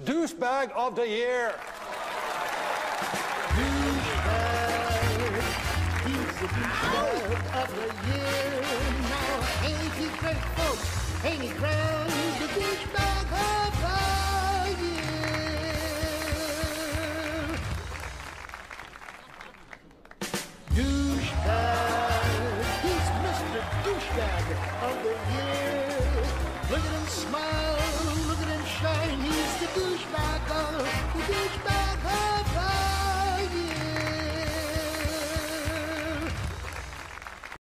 Douchebag of the Year. Douchebag, he's the douchebag of the year.